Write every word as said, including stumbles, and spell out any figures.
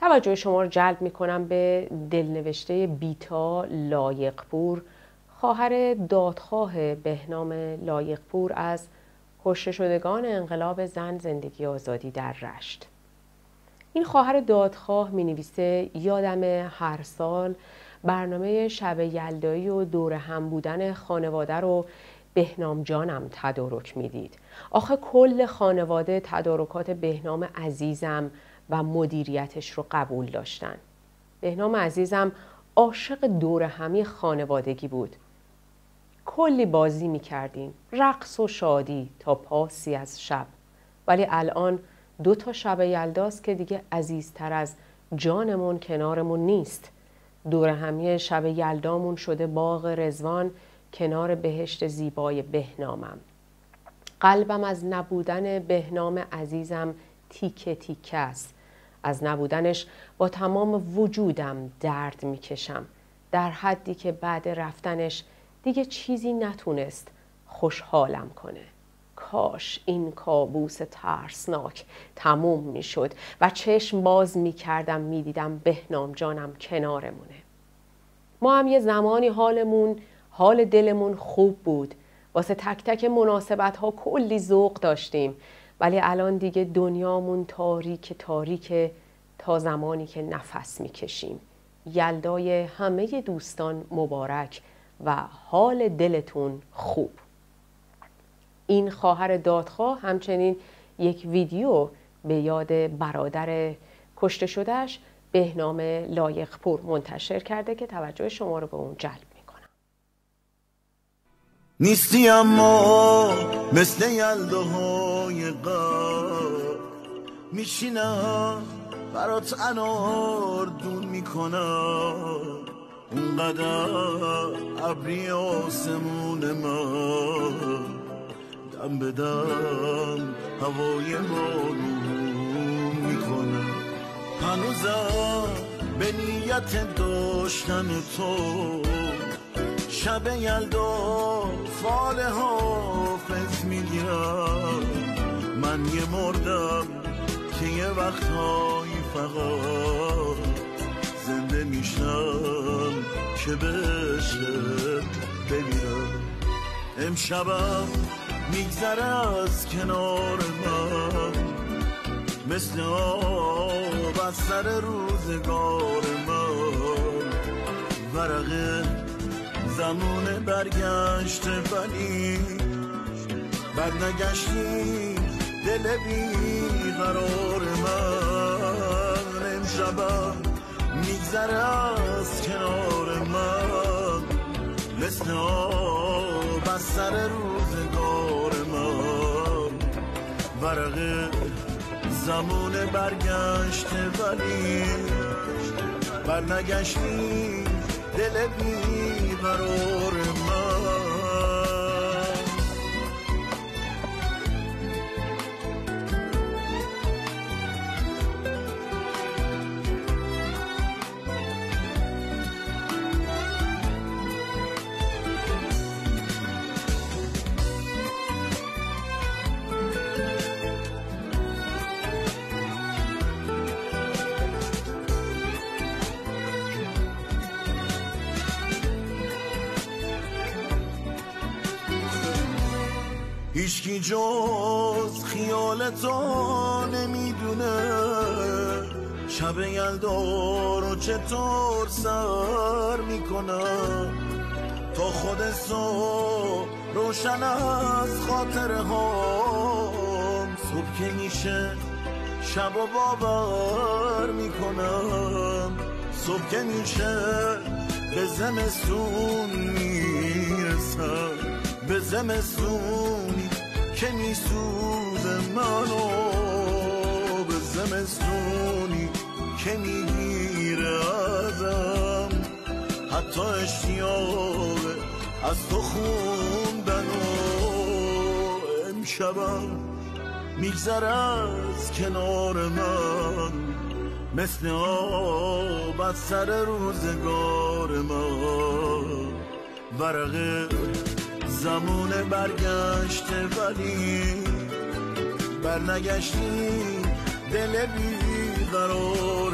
توجه شما رو جلب میکنم به دلنوشته بیتا لایقپور، خواهر دادخواه بهنام لایقپور از کشته شدگان انقلاب زن زندگی آزادی در رشت. این خواهر دادخواه می نویسه یادم هر سال برنامه شب یلدایی و دور هم بودن خانواده رو بهنام جانم تدارک میدید. آخه کل خانواده تدارکات بهنام عزیزم و مدیریتش رو قبول داشتن. بهنام عزیزم عاشق دور همی خانوادگی بود. کلی بازی میکردیم، رقص و شادی تا پاسی از شب. ولی الان دو تا شب یلداست که دیگه عزیزتر از جانمون کنارمون نیست. دور همی شب یلدامون شده باغ رضوان کنار بهشت زیبای بهنامم. قلبم از نبودن بهنام عزیزم تیکه تیکه است. از نبودنش با تمام وجودم درد میکشم، در حدی که بعد رفتنش دیگه چیزی نتونست خوشحالم کنه. کاش این کابوس ترسناک تموم میشد و چشم باز میکردم میدیدم بهنام جانم کنارمونه. ما هم یه زمانی حالمون حال دلمون خوب بود، واسه تک تک مناسبت ها کلی ذوق داشتیم، ولی الان دیگه دنیامون تاریک تاریک تا زمانی که نفس میکشیم. یلدای همه دوستان مبارک و حال دلتون خوب. این خواهر دادخواه همچنین یک ویدیو به یاد برادر کشته شدهش بهنام لایقپور منتشر کرده که توجه شما رو به اون جلب میکنم. نیستی اما مثل یلداهای قبل میشینم برات انار دون میکنم، اونقدر ابری آسمون من دم به دم هوای بارون میکنه. هنوزم به نیت داشتن تو شب یلدا فال حافظ میگیرم. من یه مردم که یه وقتهایی فقط زنده میشم که بشه بمیرم. امشبم میگذره از کنار من مثل آب از سر روزگار من. ورقه زمان برگشت ولی برنگشتی دل بی قرار من. امشبم میگذره از کنار من مثل آب از سر روزگار من. ورقه زمان برگشت ولی برنگشتی دل بی قرار من. هیچکی جز خیال تو نمیدونه شب یلدا رو چطور سر میکنم. تا خود صبح روشن از خاطره هام، صبح که میشه شب و باور میکنم. صبح که میشه به زمستون میرسم، به زمستونی که میسوزه منو، به زمستونی که میگیره ازم حتی اشتیاق از تو خوندن. و امشبم میگذره از کنار من مثل آب از سر روزگار من. ورقه زمان برگشته ولی برنگشتی دل بی قرار